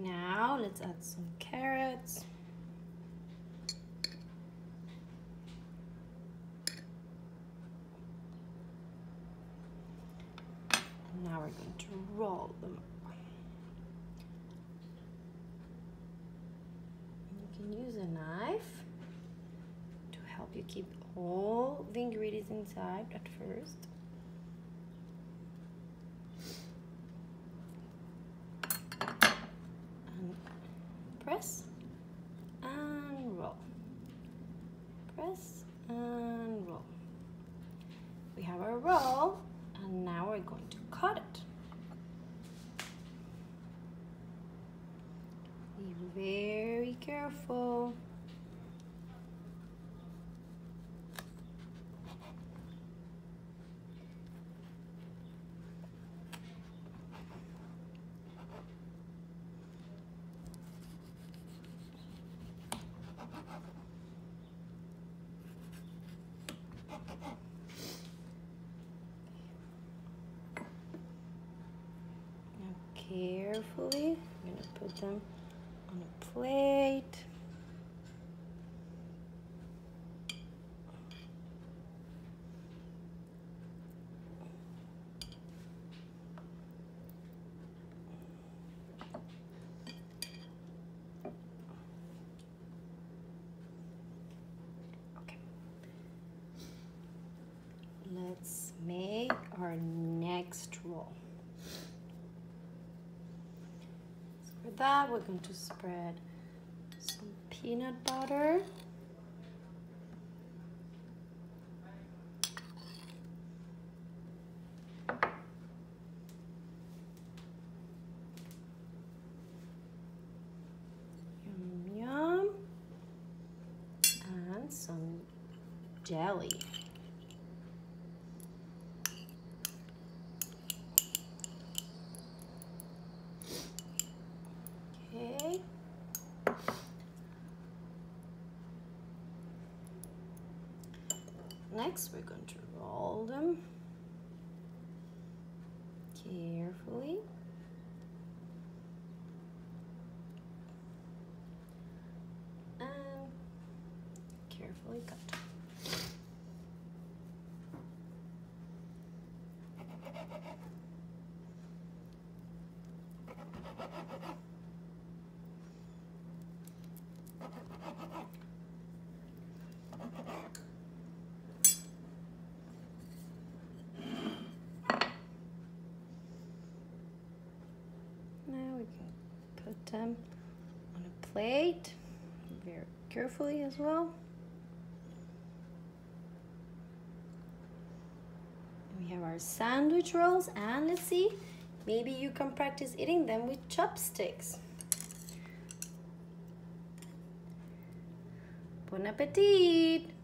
Now let's add some carrots. Now we're going to roll them up. You can use a knife to help you keep all the ingredients inside at first. And press and roll. Press and roll. We have our roll, and now we're going to cut it. Be very careful. Carefully, I'm going to put them on a plate. Okay. Let's make our next roll. For that, we're going to spread some peanut butter. Yum, yum. And some jelly. Okay. Next, we're going to roll them carefully. And carefully cut. Now we can put them on a plate very carefully as well. We have our sandwich rolls, and let's see, maybe you can practice eating them with chopsticks. Bon appetit!